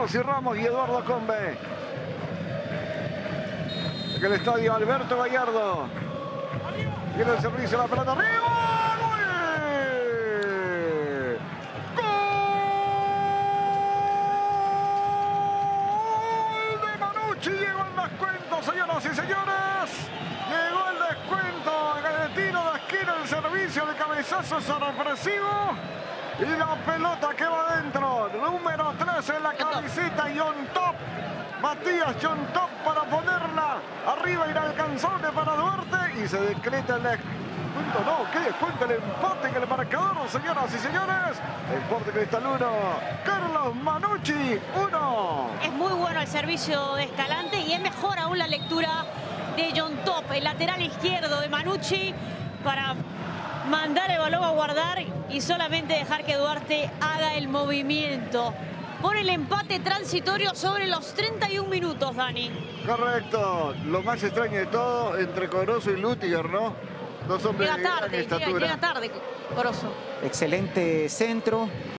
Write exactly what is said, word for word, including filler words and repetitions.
Rosy Ramos y Eduardo Combe. En el estadio Alberto Gallardo. Viene el servicio, la pelota arriba. Llegó el descuento, señoras y señores. Llegó el descuento en el tiro de esquina, el servicio de cabezazo sorpresivo. Y la pelota que va adentro. Número trece en la camiseta, John Top. Matías John Top para ponerla arriba inalcanzable para Duarte. Y se decreta el descuento. No, ¿qué descuento? El empate en el marcador, señoras y señores. Sport Cristal uno, Carlos Manucci uno. Es muy bueno el servicio de Escalante y es mejor aún la lectura de John Top, el lateral izquierdo de Manucci, para mandar el balón a guardar y solamente dejar que Duarte haga el movimiento. Pone el empate transitorio sobre los treinta y un minutos, Dani. Correcto. Lo más extraño de todo, entre Corozo y Lutiger, ¿no? Dos hombres llega de gran tarde, estatura. llega, llega tarde, Corozo. Excelente centro.